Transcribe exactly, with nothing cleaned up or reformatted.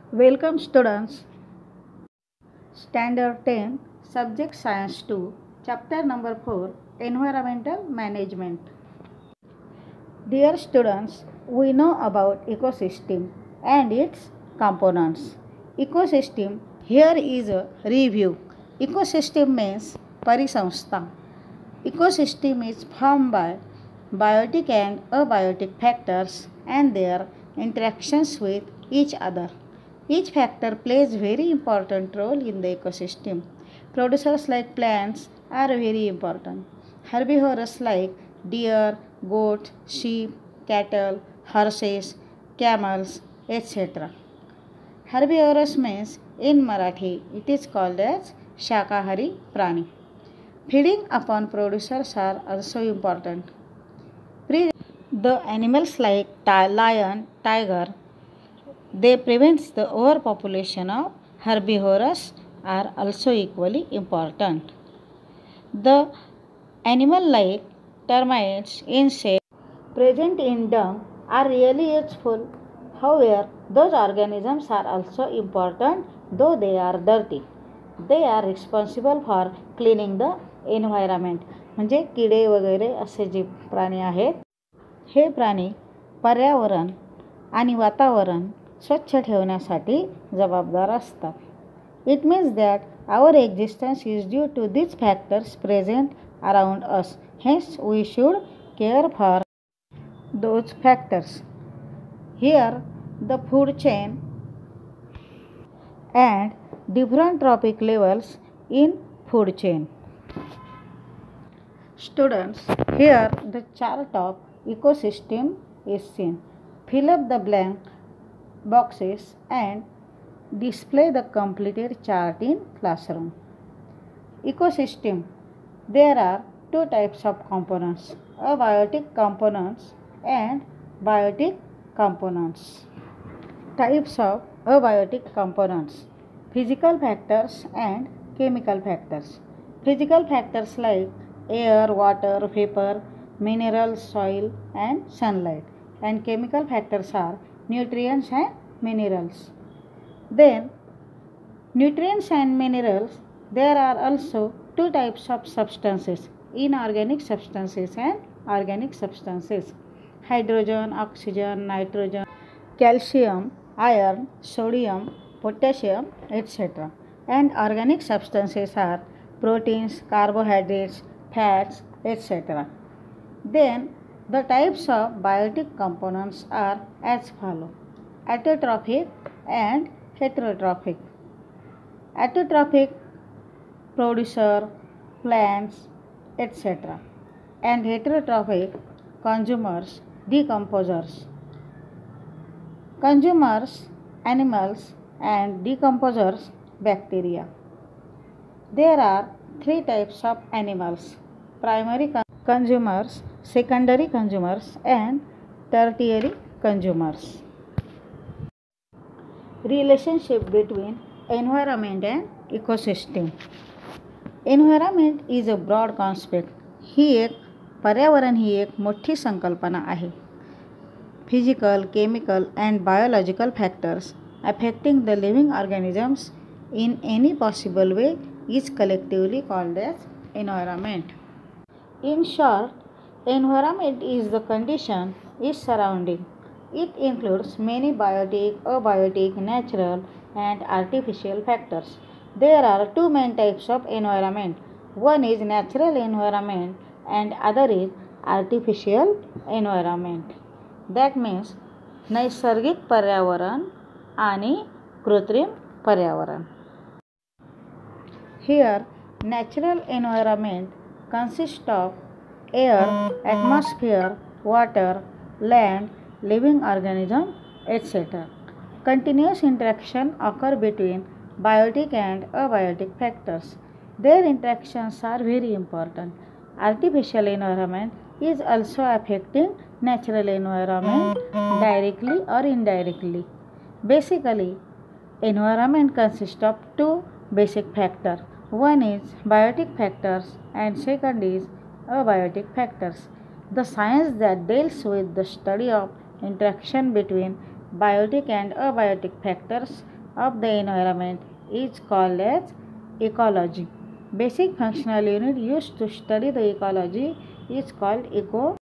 Welcome students. Standard ten, Subject Science two, Chapter number four, Environmental Management. Dear students, we know about ecosystem and its components. Ecosystem, here is a review. Ecosystem means Parisamstha. Ecosystem is formed by biotic and abiotic factors and their interactions with each other. Each factor plays very important role in the ecosystem. Producers like plants are very important. Herbivores like deer, goat, sheep, cattle, horses, camels, et cetera. Herbivorous means in Marathi it is called as Shakahari Prani. Feeding upon producers are also important. The animals like lion, tiger, they prevent the overpopulation of herbivores are also equally important. The animal like termites, insects present in dung are really useful. However, those organisms are also important though they are dirty. They are responsible for cleaning the environment. म्हणजे किडे वगैरे असे जे प्राणी आहेत हे प्राणी पर्यावरण आणि वातावरण स्वच्छ ठेवण्यासाठी जबाबदार असतात. It means that our existence is due to these factors present around us. Hence, we should care for those factors. Here, the food chain and different trophic levels in food chain. Students, here the chart of ecosystem is seen. Fill up the blank boxes and display the completed chart in classroom. Ecosystem. There are two types of components, abiotic components and biotic components. Types of abiotic components: physical factors and chemical factors. Physical factors like air, water, vapor, minerals, soil and sunlight, and chemical factors are nutrients and minerals. Then nutrients and minerals, there are also two types of substances, inorganic substances and organic substances: hydrogen, oxygen, nitrogen, calcium, iron, sodium, potassium, et cetera. And organic substances are proteins, carbohydrates, fats, et cetera. Then the types of biotic components are as follows: autotrophic and heterotrophic. Autotrophic, producer, plants, et cetera. And heterotrophic, consumers, decomposers. Consumers, animals, and decomposers, bacteria. There are three types of animals: primary consumers, secondary consumers, and tertiary consumers. Relationship between environment and ecosystem. Environment is a broad concept. ही एक पर्यावरण ही एक मोठी संकल्पना आहे. Physical, chemical and biological factors affecting the living organisms in any possible way is collectively called as environment. In short, environment is the condition is surrounding. It includes many biotic, abiotic, natural and artificial factors. There are two main types of environment. One is natural environment and other is artificial environment. That means नैसर्गिक पर्यावरण आणि कृत्रिम पर्यावरण. Here, natural environment consists of air, atmosphere, water, land, living organism, et cetera. Continuous interaction occur between biotic and abiotic factors. Their interactions are very important. Artificial environment is also affecting natural environment directly or indirectly. Basically, environment consists of two basic factors. One is biotic factors and second is abiotic factors. The science that deals with the study of interaction between biotic and abiotic factors of the environment is called as ecology. Basic functional unit used to study the ecology is called eco